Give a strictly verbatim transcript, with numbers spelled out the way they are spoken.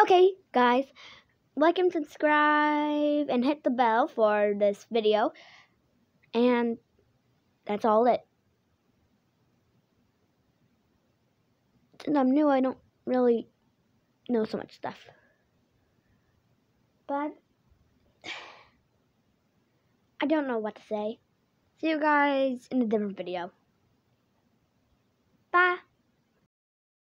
Okay, guys, like and subscribe and hit the bell for this video. And that's all it. Since I'm new, I don't really know so much stuff. But I don't know what to say. See you guys in a different video.